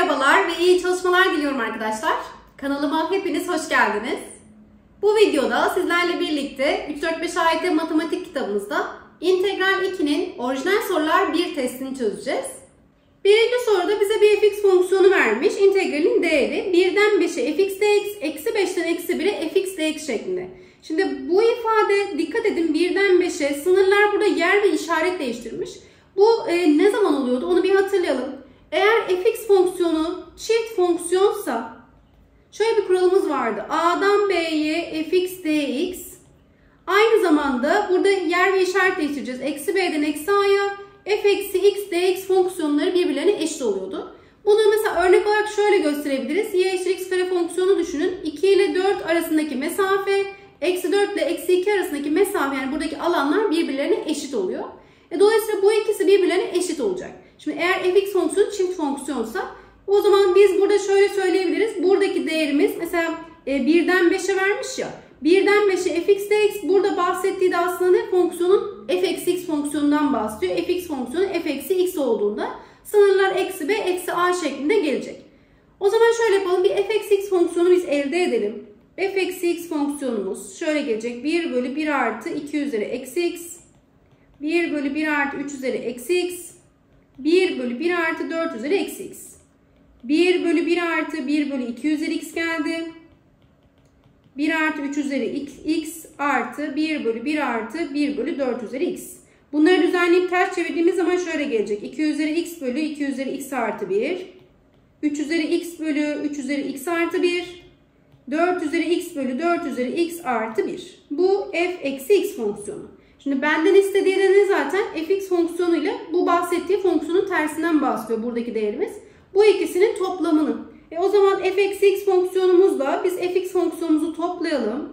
merhabalar ve iyi çalışmalar diliyorum arkadaşlar. Kanalıma hepiniz hoş geldiniz. Bu videoda sizlerle birlikte 3-4-5 AYT matematik kitabımızda integral 2'nin orijinal sorular 1 testini çözeceğiz. Birinci soruda bize bir fx fonksiyonu vermiş. İntegralin değeri 1'den 5'e fx dx, eksi 5'ten eksi 1'e fx dx şeklinde. Şimdi bu ifade dikkat edin 1'den 5'e sınırlar burada yer ve işaret değiştirmiş. Bu ne zaman oluyordu onu bir hatırlayalım. Eğer fx fonksiyonu çift fonksiyonsa şöyle bir kuralımız vardı. A'dan B'ye fx dx. Aynı zamanda burada yer ve işaret değiştireceğiz. Eksi B'den eksi A'ya f eksi x dx fonksiyonları birbirlerine eşit oluyordu. Bunu mesela örnek olarak şöyle gösterebiliriz. Y eşittir x kare fonksiyonu düşünün. 2 ile 4 arasındaki mesafe, eksi 4 ile eksi 2 arasındaki mesafe, yani buradaki alanlar birbirlerine eşit oluyor. Dolayısıyla bu ikisi birbirlerine eşit olacak. Şimdi eğer fx fonksiyonu çift fonksiyonsa o zaman biz burada şöyle söyleyebiliriz. Buradaki değerimiz mesela 1'den 5'e vermiş ya. 1'den 5'e fx dx, burada bahsettiği de aslında ne? Fonksiyonun f eksi x fonksiyonundan bahsediyor. Fx fonksiyonu f eksi x olduğunda sınırlar eksi b eksi a şeklinde gelecek. O zaman şöyle yapalım. Bir f eksi x fonksiyonu biz elde edelim. F eksi x fonksiyonumuz şöyle gelecek. 1 bölü 1 artı 2 üzeri eksi x. 1 bölü 1 artı 3 üzeri eksi x. 1 bölü 1 artı 4 üzeri eksi x. 1 bölü 1 artı 1 bölü 2 üzeri x geldi. 1 artı 3 üzeri x artı 1 bölü 1 artı 1 bölü 4 üzeri x. Bunları düzenleyip ters çevirdiğimiz zaman şöyle gelecek. 2 üzeri x bölü 2 üzeri x artı 1. 3 üzeri x bölü 3 üzeri x artı 1. 4 üzeri x bölü 4 üzeri x artı 1. Bu f eksi x fonksiyonu. Şimdi benden istediği de ne zaten? Fx fonksiyonuyla bu bahsettiği fonksiyonun tersinden bahsediyor buradaki değerimiz. Bu ikisinin toplamını. O zaman f eksi x fonksiyonumuzla biz fx fonksiyonumuzu toplayalım.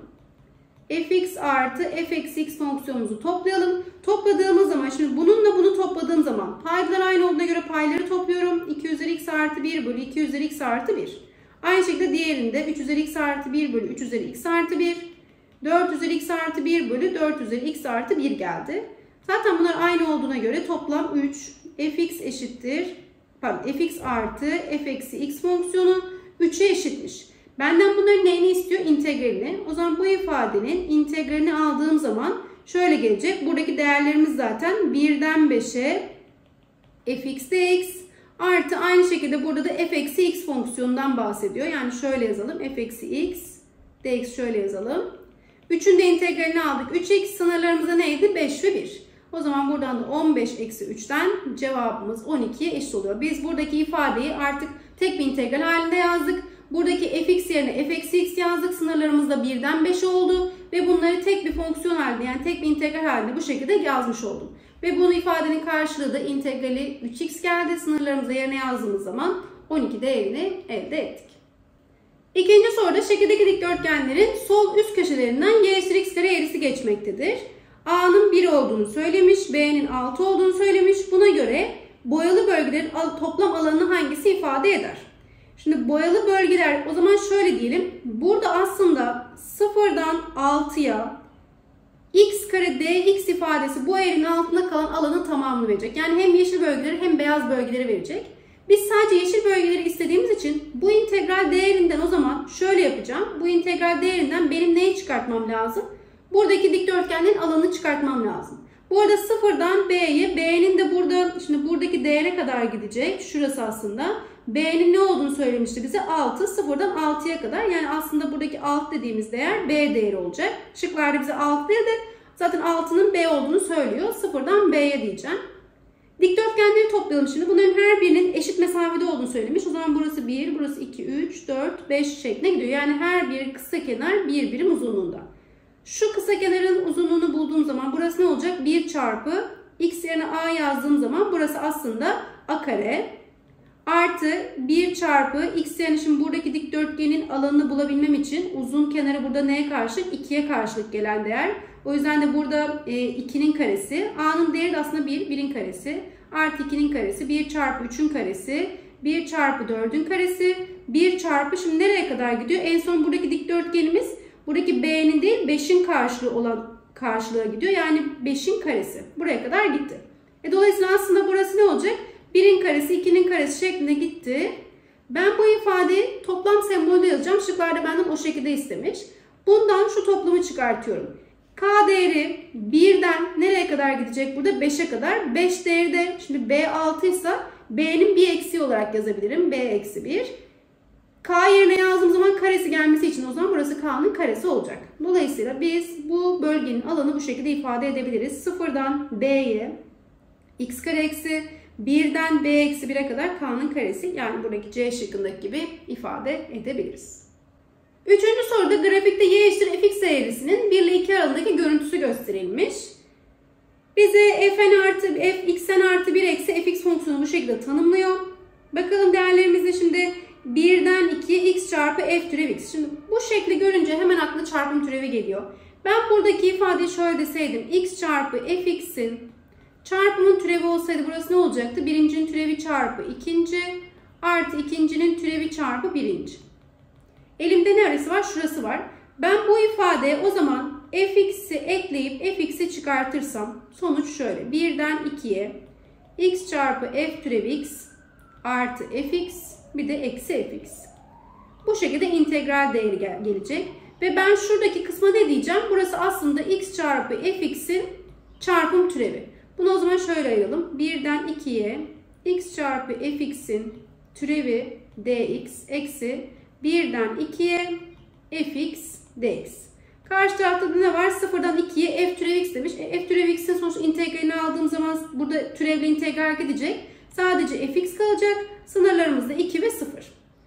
Fx artı f eksi x fonksiyonumuzu toplayalım. Topladığımız zaman, şimdi bununla bunu topladığım zaman paydalar aynı olduğuna göre payları topluyorum. 2 üzeri x artı 1 bölü 2 üzeri x artı 1. Aynı şekilde diğerinde 3 üzeri x artı 1 bölü 3 üzeri x artı 1. 4 üzeri x artı 1 bölü 4 üzeri x artı 1 geldi. Zaten bunlar aynı olduğuna göre toplam 3 fx eşittir. Pardon, fx artı f eksi x fonksiyonu 3'e eşitmiş. Benden bunların neyini istiyor? İntegralini. O zaman bu ifadenin integralini aldığım zaman şöyle gelecek. Buradaki değerlerimiz zaten 1'den 5'e fx dx artı aynı şekilde burada da f eksi x fonksiyonundan bahsediyor. Yani şöyle yazalım. F eksi x dx şöyle yazalım. 3'ün de integralini aldık. 3x sınırlarımızda neydi? 5 ve 1. O zaman buradan da 15 eksi 3'ten cevabımız 12'ye eşit oluyor. Biz buradaki ifadeyi artık tek bir integral halinde yazdık. Buradaki fx yerine f eksi x yazdık. Sınırlarımız da 1'den 5 oldu. Ve bunları tek bir fonksiyon halinde, yani tek bir integral halinde bu şekilde yazmış oldum. Ve bunun ifadenin karşılığı da integrali 3x geldi. Sınırlarımızı yerine yazdığımız zaman 12 değerini elde ettik. İkinci soruda şekildeki dikdörtgenlerin sol üst köşelerinden y eşittir x kare eğrisi geçmektedir. A'nın 1 olduğunu söylemiş, B'nin 6 olduğunu söylemiş. Buna göre boyalı bölgelerin toplam alanını hangisi ifade eder? Şimdi boyalı bölgeler, o zaman şöyle diyelim. Burada aslında 0'dan 6'ya x kare dx ifadesi bu eğrinin altında kalan alanın tamamını verecek. Yani hem yeşil bölgeleri hem beyaz bölgeleri verecek. Biz sadece yeşil bölgeleri istediğimiz için bu integral değerinden o zaman şöyle yapacağım. Bu integral değerinden benim neyi çıkartmam lazım? Buradaki dikdörtgenlerin alanını çıkartmam lazım. Bu arada 0'dan B'ye, B'nin de burada, şimdi buradaki değere kadar gidecek. Şurası aslında. B'nin ne olduğunu söylemişti bize? 6. 0'dan 6'ya kadar. Yani aslında buradaki 6 dediğimiz değer B değeri olacak. Şıklarda bize 6 değil de zaten 6'nın B olduğunu söylüyor. 0'dan B'ye diyeceğim. Dikdörtgenleri toplayalım şimdi. Bunların her birinin eşit mesafede olduğunu söylemiş. O zaman burası 1, burası 2, 3, 4, 5 şeklinde gidiyor. Yani her bir kısa kenar bir birim uzunluğunda. Şu kısa kenarın uzunluğunu bulduğum zaman burası ne olacak? 1 çarpı x yerine a yazdığım zaman burası aslında a kare. Artı 1 çarpı x yerine, şimdi buradaki dikdörtgenin alanını bulabilmem için uzun kenarı burada neye karşılık? 2'ye karşılık gelen değer. O yüzden de burada 2'nin karesi. A'nın değeri de aslında 1, 1'in karesi. Artı 2'nin karesi. 1 çarpı 3'ün karesi. 1 çarpı 4'ün karesi. 1 çarpı, şimdi nereye kadar gidiyor? En son buradaki dikdörtgenimiz buradaki B'nin değil 5'in karşılığı olan karşılığa gidiyor. Yani 5'in karesi. Buraya kadar gitti. Dolayısıyla aslında burası ne olacak? 1'in karesi, 2'nin karesi şeklinde gitti. Ben bu ifadeyi toplam sembolde yazacağım. Şıklarda benden o şekilde istemiş. Bundan şu toplamı çıkartıyorum. K değeri 1'den nereye kadar gidecek? Burada 5'e kadar. 5 değeri de şimdi B 6 ise B'nin bir eksiği olarak yazabilirim. B eksi 1. K yerine yazdığım zaman karesi gelmesi için o zaman burası K'nın karesi olacak. Dolayısıyla biz bu bölgenin alanı bu şekilde ifade edebiliriz. 0'dan B'ye x kare eksi 1'den B eksi 1'e kadar K'nın karesi, yani buradaki C şıkkındaki gibi ifade edebiliriz. Üçüncü soruda grafikte y eşittir fx eğrisinin 1 ile 2 aralığındaki görüntüsü gösterilmiş. Bize fn artı fxn artı 1 eksi fx fonksiyonu bu şekilde tanımlıyor. Bakalım değerlerimizde şimdi 1'den 2'ye x çarpı f türev x. Şimdi bu şekli görünce hemen akla çarpım türevi geliyor. Ben buradaki ifadeyi şöyle deseydim. X çarpı fx'in çarpımın türevi olsaydı burası ne olacaktı? Birincinin türevi çarpı ikinci artı ikincinin türevi çarpı birinci. Elimde neresi var? Şurası var. Ben bu ifadeye o zaman fx'i ekleyip fx'i çıkartırsam sonuç şöyle. 1'den 2'ye x çarpı f türev x artı fx bir de eksi fx. Bu şekilde integral değeri gelecek. Ve ben şuradaki kısma ne diyeceğim? Burası aslında x çarpı fx'in çarpım türevi. Bunu o zaman şöyle ayıralım. 1'den 2'ye x çarpı fx'in türevi dx eksi 1'den 2'ye fx dx. Karşı tarafta da ne var? 0'dan 2'ye f türev x demiş. F türev x'in sonuçta integralini aldığım zaman burada türevle integral gidecek. Sadece fx kalacak. Sınırlarımız da 2 ve 0.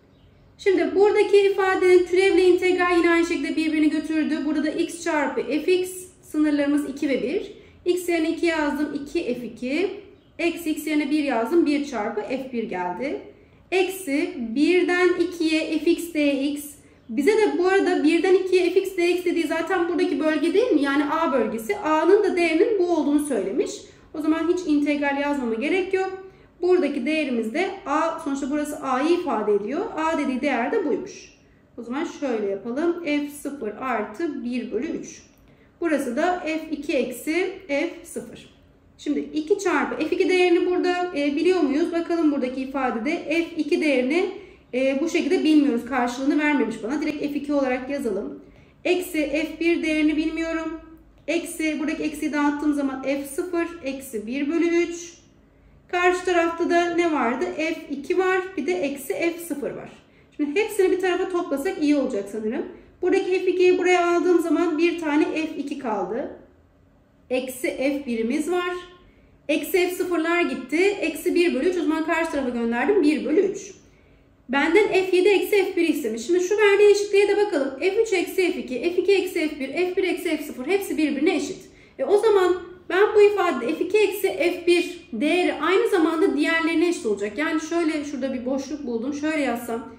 Şimdi buradaki ifadenin türevle integral yine aynı şekilde birbirini götürdü. Burada da x çarpı fx, sınırlarımız 2 ve 1. X yerine 2 yazdım, 2 f2. Eksi x yerine 1 yazdım, 1 çarpı f1 geldi. Eksi 1'den 2'ye fx dx. Bize de bu arada 1'den 2'ye fx dx dediği zaten buradaki bölge değil mi? Yani A bölgesi. A'nın da değerinin bu olduğunu söylemiş. O zaman hiç integral yazmama gerek yok. Buradaki değerimiz de A, sonuçta burası A'yı ifade ediyor. A dediği değer de buymuş. O zaman şöyle yapalım. F0 artı 1 bölü 3. Burası da F2 eksi F0. Şimdi 2 çarpı F2 değerini burada biliyor muyuz? Bakalım buradaki ifadede F2 değerini bu şekilde bilmiyoruz. Karşılığını vermemiş bana. Direkt F2 olarak yazalım. Eksi F1 değerini bilmiyorum. Eksi, buradaki eksiyi dağıttığım zaman F0 eksi 1 bölü 3. Karşı tarafta da ne vardı? F2 var. Bir de eksi F0 var. Şimdi hepsini bir tarafa toplasak iyi olacak sanırım. Buradaki F2'yi buraya aldığım zaman bir tane F2 kaldı. Eksi F1'imiz var. Eksi F0'lar gitti. Eksi 1 bölü 3. O zaman karşı tarafa gönderdim. 1 bölü 3. Benden F7 eksi F1 istemiş. Şimdi şu verdiği eşitliğe de bakalım. F3 eksi F2, F2 eksi F1, F1 eksi F0 hepsi birbirine eşit. O zaman ben bu ifadede F2 eksi F1 değeri aynı zamanda diğerlerine eşit olacak. Yani şöyle şurada bir boşluk buldum. Şöyle yazsam.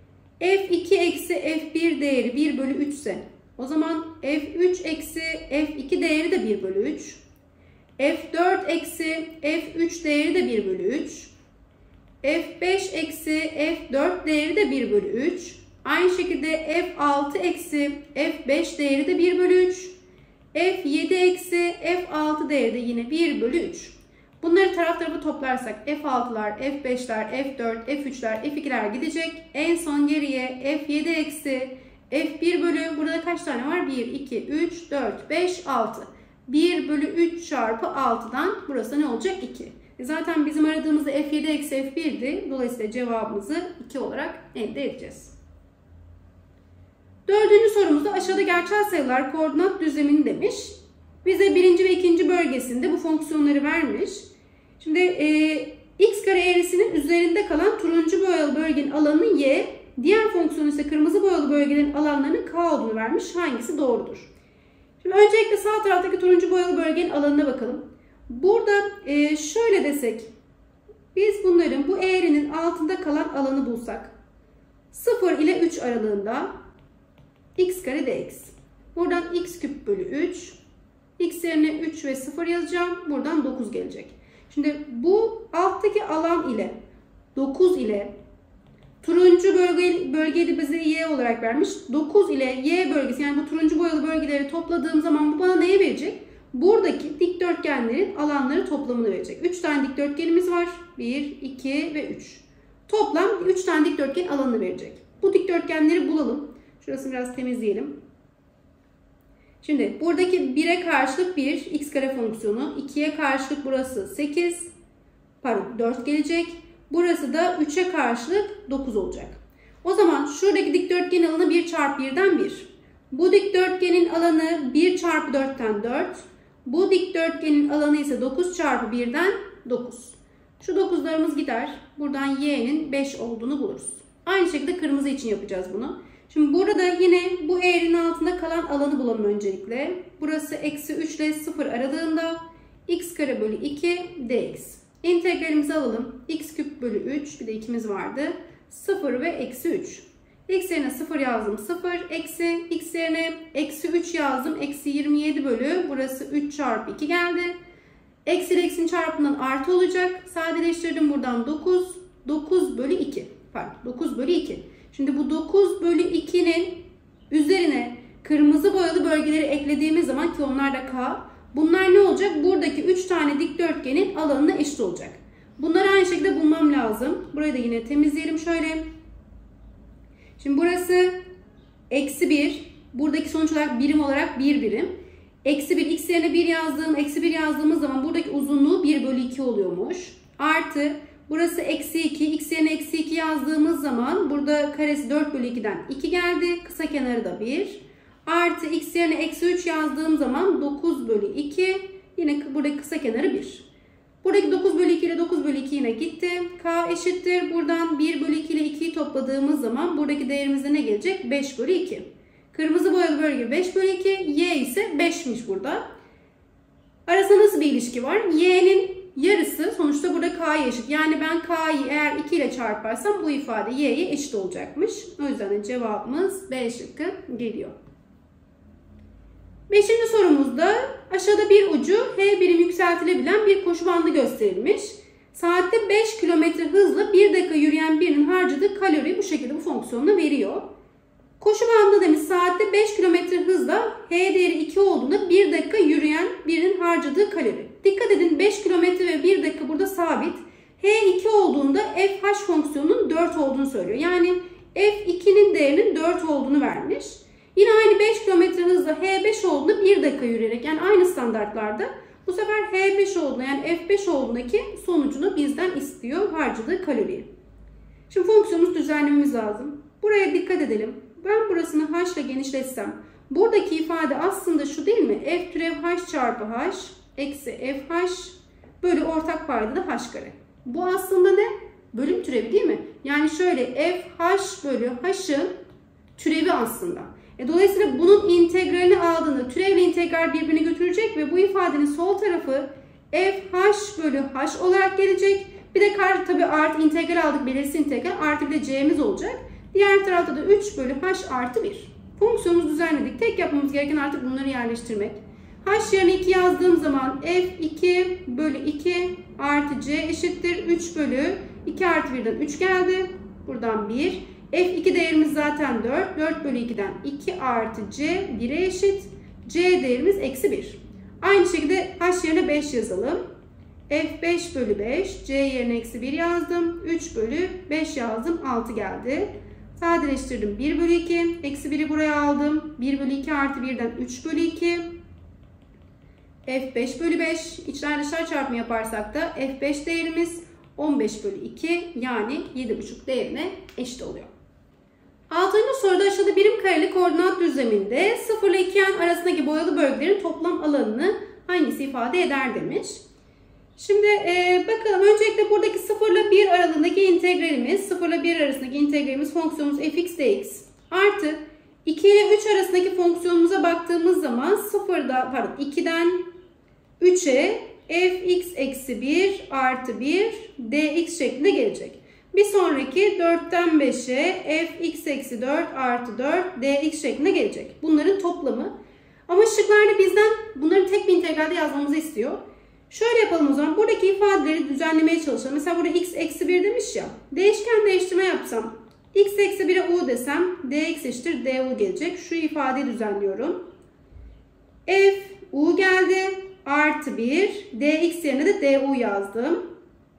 F2 eksi F1 değeri 1 bölü 3 ise o zaman F3 eksi F2 değeri de 1 bölü 3. F4 eksi F3 değeri de 1 bölü 3. F5 eksi F4 değeri de 1 bölü 3. Aynı şekilde F6 eksi F5 değeri de 1 bölü 3. F7 eksi F6 değeri de yine 1 bölü 3. Bunları taraf tarafa toplarsak F6'lar, F5'ler, F4, F3'ler, F2'ler gidecek. En son geriye F7 eksi F1 bölü, burada kaç tane var? 1, 2, 3, 4, 5, 6. 1 bölü 3 çarpı 6'dan burası ne olacak? 2. Zaten bizim aradığımızda F7 eksi F1'di. Dolayısıyla cevabımızı 2 olarak elde edeceğiz. Dördüncü sorumuzda aşağıda gerçel sayılar koordinat düzlemini demiş. Bize birinci ve ikinci bölgesinde bu fonksiyonları vermiş. Şimdi x kare eğrisinin üzerinde kalan turuncu boyalı bölgenin alanı y, diğer fonksiyon ise kırmızı boyalı bölgelerin alanlarının k olduğunu vermiş. Hangisi doğrudur? Şimdi öncelikle sağ taraftaki turuncu boyalı bölgenin alanına bakalım. Burada şöyle desek, biz bunların bu eğrinin altında kalan alanı bulsak 0 ile 3 aralığında x kare dx. Buradan x küp bölü 3. X yerine 3 ve 0 yazacağım. Buradan 9 gelecek. Şimdi bu alttaki alan ile 9 ile turuncu bölgeyi bize y olarak vermiş. 9 ile y bölgesi, yani bu turuncu boyalı bölgeleri topladığım zaman bu bana neyi verecek? Buradaki dikdörtgenlerin alanları toplamını verecek. 3 tane dikdörtgenimiz var. 1, 2 ve 3. toplam 3 tane dikdörtgen alanını verecek. Bu dikdörtgenleri bulalım. Şurasını biraz temizleyelim. Şimdi buradaki 1'e karşılık 1 x kare fonksiyonu, 2'ye karşılık burası 8, pardon 4 gelecek. Burası da 3'e karşılık 9 olacak. O zaman şuradaki dikdörtgenin alanı 1 çarpı 1'den 1. Bu dikdörtgenin alanı 1 çarpı 4'ten 4. Bu dikdörtgenin alanı ise 9 çarpı 1'den 9. Şu 9'larımız gider. Buradan y'nin 5 olduğunu buluruz. Aynı şekilde kırmızı için yapacağız bunu. Şimdi burada yine bu eğrinin altında kalan alanı bulalım öncelikle. Burası eksi 3 ile 0 aralığında x kare bölü 2 dx. İntegralimizi alalım. X küp bölü 3, bir de 2'miz vardı. 0 ve eksi 3. X yerine 0 yazdım, 0. Eksi x yerine eksi 3 yazdım. Eksi 27 bölü burası 3 çarpı 2 geldi. Eksi ile eksinin çarpımından artı olacak. Sadeleştirdim buradan 9. 9 bölü 2. Pardon 9 bölü 2. Şimdi bu 9 bölü 2'nin üzerine kırmızı boyalı bölgeleri eklediğimiz zaman ki onlar da K. Bunlar ne olacak? Buradaki 3 tane dikdörtgenin alanına eşit olacak. Bunları aynı şekilde bulmam lazım. Burayı da yine temizleyelim şöyle. Şimdi burası eksi 1. Buradaki sonuç olarak birim olarak 1 birim. Eksi 1 x yerine 1 yazdığım, eksi 1 yazdığımız zaman buradaki uzunluğu 1 bölü 2 oluyormuş. Artı burası eksi 2. X yerine eksi 2 yazdığımız zaman burada karesi 4 bölü 2'den 2 geldi. Kısa kenarı da 1. Artı x yerine eksi 3 yazdığım zaman 9 bölü 2. Yine buradaki kısa kenarı 1. Buradaki 9 bölü 2 ile 9 bölü 2 yine gitti. K eşittir. Buradan 1 bölü 2 ile 2'yi topladığımız zaman buradaki değerimizde ne gelecek? 5 bölü 2. Kırmızı boyalı bölge 5 bölü 2. Y ise 5'miş burada. Arasında nasıl bir ilişki var? Y'nin yarısı sonuçta burada K'ya eşit. Yani ben K'yı eğer 2 ile çarparsam bu ifade Y'ye eşit olacakmış. O yüzden de cevabımız B şıkkı geliyor. 5. sorumuzda aşağıda bir ucu h birim yükseltilebilen bir koşu bandı gösterilmiş. Saatte 5 km hızla 1 dakika yürüyen birinin harcadığı kalori bu şekilde bu fonksiyonla veriyor. Koşu bandı demiş saatte 5 km hızla h değeri 2 olduğunda 1 dakika yürüyen birinin harcadığı kalori. Dikkat edin 5 km ve 1 dakika burada sabit. h 2 olduğunda fh fonksiyonunun 4 olduğunu söylüyor. Yani f2'nin değerinin 4 olduğunu vermiş. Yine aynı 5 km hızla h5 olduğunda 1 dakika yürüyerek yani aynı standartlarda bu sefer h5 olduğunda yani f5 olduğundaki sonucunu bizden istiyor harcadığı kaloriyi. Şimdi fonksiyonumuzu düzenlememiz lazım. Buraya dikkat edelim. Ben burasını h ile genişletsem buradaki ifade aslında şu değil mi? F türev h çarpı h eksi fh bölü ortak payda da h kare. Bu aslında ne? Bölüm türevi değil mi? Yani şöyle fh bölü h'ın türevi aslında. Dolayısıyla bunun integralini aldığında türevle integral birbirini götürecek ve bu ifadenin sol tarafı fh bölü h olarak gelecek. Bir de tabi artı integral aldık, belirsiz integral artı bir de c'miz olacak. Diğer tarafta da 3 bölü h artı 1. Fonksiyonumuzu düzenledik. Tek yapmamız gereken artık bunları yerleştirmek. H yerine 2 yazdığım zaman f2 bölü 2 artı c eşittir 3 bölü 2 artı 1'den 3 geldi. Buradan 1. F2 değerimiz zaten 4. 4 bölü 2'den 2 artı c 1'e eşit. C değerimiz eksi 1. Aynı şekilde h yerine 5 yazalım. F5 bölü 5. C yerine eksi 1 yazdım. 3 bölü 5 yazdım. 6 geldi. Sadeleştirdim. 1 bölü 2. Eksi 1'i buraya aldım. 1 bölü 2 artı 1'den 3 bölü 2. F5 bölü 5. İçler dışlar çarpımı yaparsak da F5 değerimiz 15 bölü 2 yani 7,5 değerine eşit oluyor. 6. soruda aşağıda birim kareli koordinat düzleminde 0 ile 2 yan arasındaki boyalı bölgelerin toplam alanını hangisi ifade eder demiş. Şimdi bakalım öncelikle buradaki 0 ile 1 aralığındaki integralimiz 0 ile 1 arasındaki integralimiz fonksiyonumuz fx dx artı 2 ile 3 arasındaki fonksiyonumuza baktığımız zaman 2'den 3'e fx eksi 1 artı 1 dx şeklinde gelecek. Bir sonraki 4'ten 5'e fx eksi 4 artı 4 dx şeklinde gelecek. Bunların toplamı. Ama şıklarda bizden bunların tek bir integralde yazmamızı istiyor. Şöyle yapalım o zaman. Buradaki ifadeleri düzenlemeye çalışalım. Mesela burada x eksi 1 demiş ya. Değişken değiştirme yapsam. X eksi 1'e u desem dx eşittir du gelecek. Şu ifadeyi düzenliyorum. F u geldi. Artı 1. Dx yerine de du yazdım.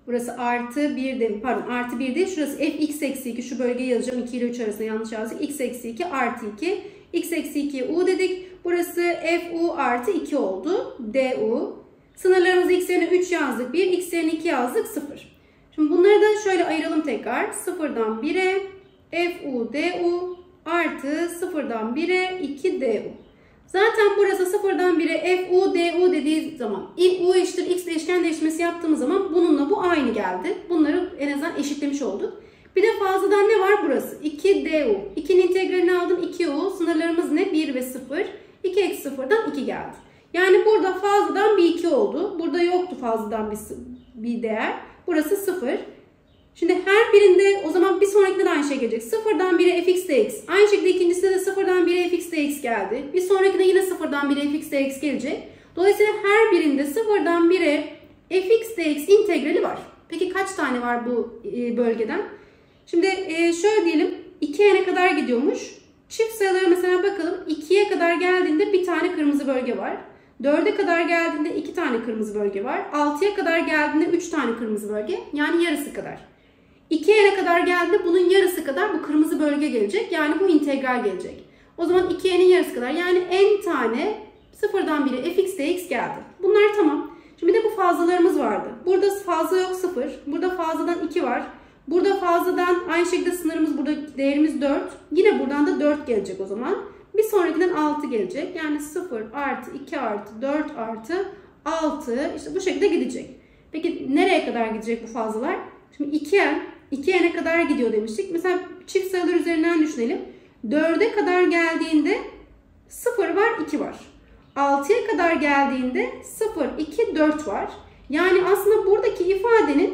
Burası artı 1 değil, pardon artı 1 değil. Şurası fx eksi 2. Şu bölgeyi yazacağım. 2 ile 3 arasında yanlış yazdık. X eksi 2 artı 2. X eksi 2'ye u dedik. Burası fu artı 2 oldu. Du. Sınırlarımızı x yerine 3 yazdık. 1. X yerine 2 yazdık. 0. Şimdi bunları da şöyle ayıralım tekrar. 0'dan 1'e fu du artı 0'dan 1'e 2 du. Zaten burası 0'dan 1'e fu du dediği zaman u eşittir x değişken değişmesi yaptığımız zaman bununla bu aynı geldi. Bunları en azından eşitlemiş olduk. Bir de fazladan ne var burası? 2 du. 2'nin integralini aldım 2u. Sınırlarımız ne? 1 ve 0. 2 eksi 0'dan 2 geldi. Yani burada fazladan bir 2 oldu. Burada yoktu fazladan bir değer. Burası 0. Şimdi her birinde o zaman bir sonrakinde de aynı şey gelecek. 0'dan 1'e fx dx. Aynı şekilde ikincisinde de 0'dan 1'e fx dx geldi. Bir sonrakinde yine 0'dan 1'e fx dx gelecek. Dolayısıyla her birinde 0'dan 1'e fx dx integrali var. Peki kaç tane var bu bölgeden? Şimdi şöyle diyelim 2'ye kadar gidiyormuş. Çift sayılara mesela bakalım. 2'ye kadar geldiğinde bir tane kırmızı bölge var. 4'e kadar geldiğinde 2 tane kırmızı bölge var. 6'ya kadar geldiğinde 3 tane kırmızı bölge. Yani yarısı kadar. 2'ye kadar geldiğinde bunun yarısı kadar bu kırmızı bölge gelecek. Yani bu integral gelecek. O zaman 2'nin yarısı kadar yani n tane 0'dan 1'e fx dx geldi. Bunlar tamam. Şimdi bir de bu fazlalarımız vardı. Burada fazla yok 0. Burada fazladan 2 var. Burada fazladan aynı şekilde sınırımız burada değerimiz 4. Yine buradan da 4 gelecek o zaman. Bir sonrakinden 6 gelecek. Yani 0 artı 2 artı 4 artı 6 işte bu şekilde gidecek. Peki nereye kadar gidecek bu fazlalar? Şimdi 2'ye kadar gidiyor demiştik. Mesela çift sayılar üzerinden düşünelim. 4'e kadar geldiğinde 0 var 2 var. 6'ya kadar geldiğinde 0, 2, 4 var. Yani aslında buradaki ifadenin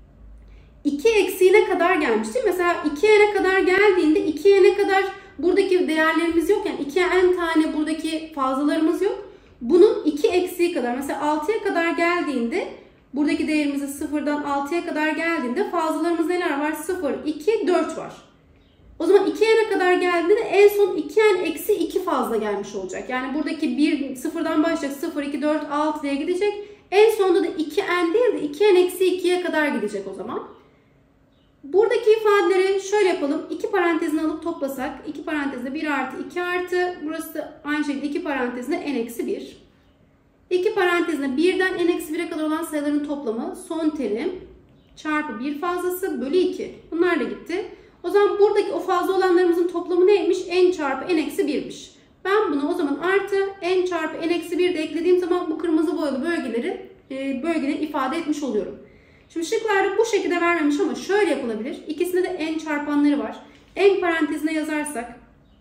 2 eksiğine kadar gelmişti. Mesela 2'ye kadar geldiğinde 2'ye kadar buradaki değerlerimiz yok. Yani 2n tane buradaki fazlalarımız yok. Bunun 2 eksiği kadar. Mesela 6'ya kadar geldiğinde buradaki değerimizi 0'dan 6'ya kadar geldiğinde fazlalarımız neler var? 0, 2, 4 var. O zaman 2n'e kadar geldiğinde en son 2n eksi 2 fazla gelmiş olacak. Yani buradaki 1 0'dan başlayacak. 0, 2, 4, 6 diye gidecek. En sonunda da 2n değil de 2n eksi 2'ye kadar gidecek o zaman. Buradaki ifadeleri şöyle yapalım. 2 parantezini alıp toplasak. 2 parantezinde 1 artı 2 artı. Burası da aynı şekilde 2 parantezinde n eksi 1. 2 parantezinde 1'den n eksi 1'e kadar olan sayıların toplamı son terim çarpı 1 fazlası bölü 2. Bunlar da gitti. O zaman buradaki o fazla olanlarımızın toplamı neymiş? N çarpı n eksi 1'miş. Ben bunu o zaman artı n çarpı n eksi 1 de eklediğim zaman bu kırmızı boyalı bölgeleri ifade etmiş oluyorum. Şimdi şıklarda bu şekilde vermemiş ama şöyle yapılabilir. İkisinde de n çarpanları var. N parantezine yazarsak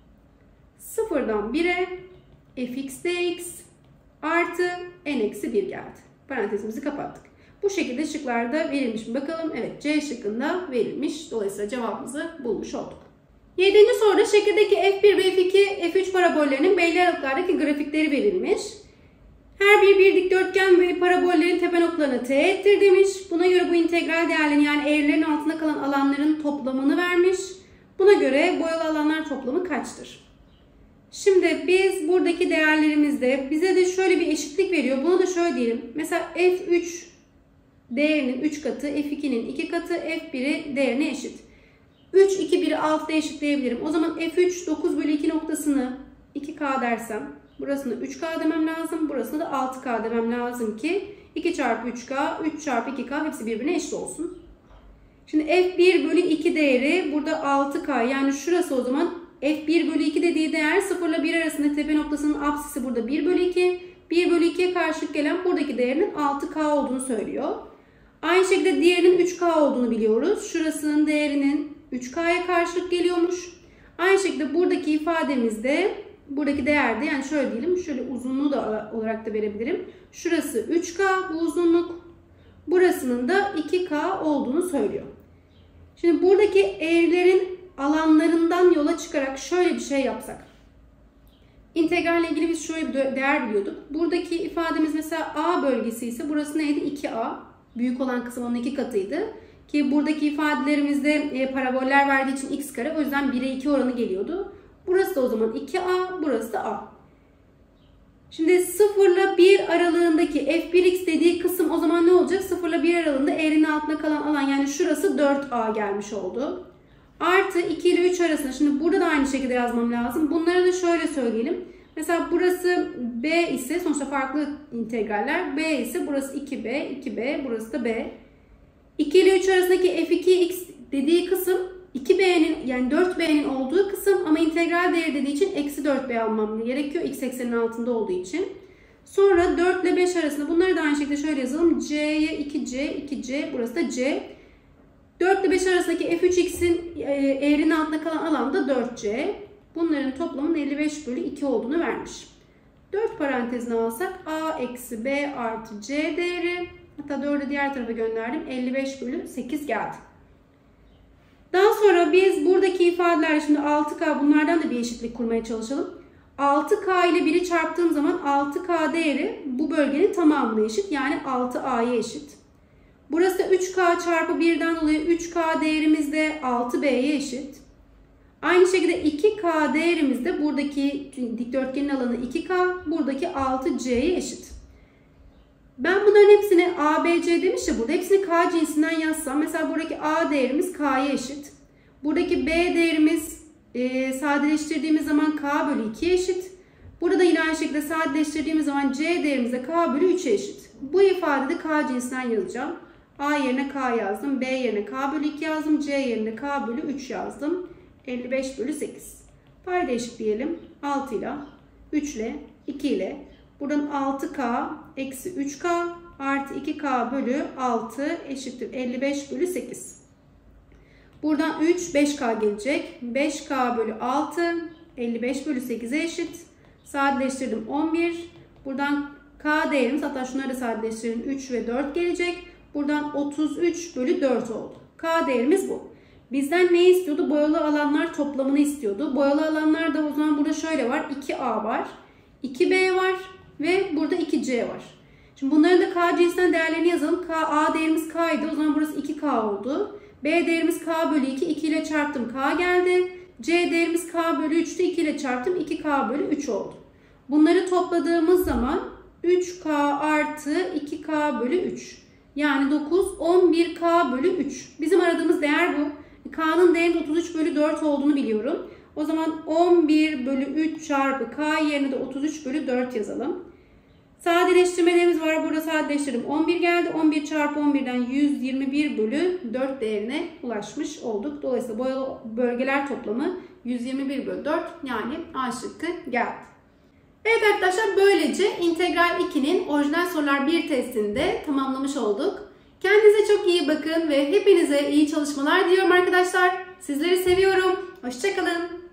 0'dan 1'e fx dx artı n eksi 1 geldi. Parantezimizi kapattık. Bu şekilde şıklarda verilmiş mi? Bakalım. Evet, C şıkkında verilmiş. Dolayısıyla cevabımızı bulmuş olduk. 7. soruda şekildeki F1 ve F2, F3 parabollerinin belli aralıklardaki grafikleri verilmiş. Her bir dikdörtgen ve parabollerin tepe noktalarını teğettir demiş. Buna göre bu integral değerlerini yani eğrilerin altında kalan alanların toplamını vermiş. Buna göre boyalı alanlar toplamı kaçtır? Şimdi biz buradaki değerlerimizde bize de şöyle bir eşitlik veriyor. Bunu da şöyle diyelim. Mesela F3 değerinin 3 katı, F2'nin 2 katı, F1'i değerine eşit. 3, 2, 1'i 6'da eşitleyebilirim. O zaman F3 9 bölü 2 noktasını 2K dersem burasını 3K demem lazım. Burasını da 6K demem lazım ki 2 çarpı 3K, 3 çarpı 2K hepsi birbirine eşit olsun. Şimdi F1 bölü 2 değeri burada 6K. Yani şurası o zaman F1 bölü 2 dediği değer 0 ile 1 arasında tepe noktasının apsisi burada 1 bölü 2. 1 bölü 2'ye karşılık gelen buradaki değerinin 6K olduğunu söylüyor. Aynı şekilde diğerinin 3K olduğunu biliyoruz. Şurasının değerinin 3K'ya karşılık geliyormuş. Aynı şekilde buradaki ifademizde buradaki değerde yani şöyle diyelim. Şöyle uzunluğu da olarak da verebilirim. Şurası 3K bu uzunluk. Burasının da 2K olduğunu söylüyor. Şimdi buradaki eğrilerin alanlarından yola çıkarak şöyle bir şey yapsak. İntegralle ilgili biz şöyle bir değer biliyorduk. Buradaki ifademiz mesela A bölgesi ise burası neydi? 2A. Büyük olan kısım onun 2 katıydı. Ki buradaki ifadelerimizde paraboller verdiği için x kare. O yüzden 1'e 2 oranı geliyordu. Burası da o zaman 2A. Burası da A. Şimdi 0 ile 1 aralığındaki f1x dediği kısım o zaman ne olacak? 0 ile 1 aralığında eğrinin altında kalan şurası 4a gelmiş oldu. Artı 2 ile 3 arasında. Şimdi burada da aynı şekilde yazmam lazım. Bunları da şöyle söyleyelim. Mesela burası b ise sonuçta farklı integraller. B ise burası 2b, burası da b. 2 ile 3 arasındaki f2x dediği kısım 2b'nin yani 4b'nin olduğu kısım ama integral değeri dediği için eksi 4b almam gerekiyor. X eksenin altında olduğu için. Sonra 4 ile 5 arasında bunları da aynı şekilde şöyle yazalım. C'ye 2c, burası da c. 4 ile 5 arasındaki f3x'in eğrinin altında kalan alan da 4c. Bunların toplamının 55 bölü 2 olduğunu vermiş. 4 parantezine alsak a eksi b artı c değeri, hatta 4'ü diğer tarafa gönderdim, 55 bölü 8 geldi. Daha sonra biz buradaki ifadelerle şimdi 6k, bunlardan da bir eşitlik kurmaya çalışalım. 6k ile 1'i çarptığım zaman 6k değeri bu bölgenin tamamına eşit, yani 6a'ya eşit. Burası 3k çarpı 1'den dolayı 3k değerimiz de 6b'ye eşit. Aynı şekilde 2k değerimiz de buradaki dikdörtgenin alanı 2k, buradaki 6c'ye eşit. Ben bunların hepsini a, b, c demiş ya burada, hepsini k cinsinden yazsam, mesela buradaki a değerimiz k'ya eşit. Buradaki b değerimiz sadeleştirdiğimiz zaman k bölü 2'ye eşit. Burada da yine aynı şekilde sadeleştirdiğimiz zaman c değerimiz de k bölü 3'e eşit. Bu ifadede k cinsinden yazacağım. A yerine k yazdım, b yerine k bölü 2 yazdım, c yerine k bölü 3 yazdım. 55 bölü 8. Payda eşitleyelim. 6 ile, 3 ile, 2 ile. Buradan 6k eksi 3k artı 2k bölü 6 eşittir 55 bölü 8. Buradan 3, 5k gelecek. 5k bölü 6, 55 bölü 8'e eşit. Sadeleştirdim 11. Buradan k değerimiz, hatta şunları da sadeleştirelim, 3 ve 4 gelecek. Buradan 33 bölü 4 oldu. K değerimiz bu. Bizden ne istiyordu? Boyalı alanlar toplamını istiyordu. Boyalı alanlar da o zaman burada şöyle var. 2a var, 2b var ve burada 2c var. Şimdi bunların da k cinsinden değerlerini yazalım. A değerimiz k'ydı. O zaman burası 2k oldu. B değerimiz k bölü 2. 2 ile çarptım, k geldi. C değerimiz k bölü 3'tü. 2 ile çarptım, 2k bölü 3 oldu. Bunları topladığımız zaman 3k artı 2k bölü 3. Yani 9, 11k bölü 3. Bizim aradığımız değer bu. K'nın değerinin 33 bölü 4 olduğunu biliyorum. O zaman 11 bölü 3 çarpı k yerine de 33 bölü 4 yazalım. Sadeleştirmelerimiz var. Burada sadeleştirdim. 11 geldi. 11 çarpı 11'den 121 bölü 4 değerine ulaşmış olduk. Dolayısıyla boyalı bölgeler toplamı 121 bölü 4, yani A şıkkı geldi. Evet arkadaşlar, böylece integral 2'nin orijinal sorular 1 testini de tamamlamış olduk. Kendinize çok iyi bakın ve hepinize iyi çalışmalar diliyorum arkadaşlar. Sizleri seviyorum. Hoşça kalın.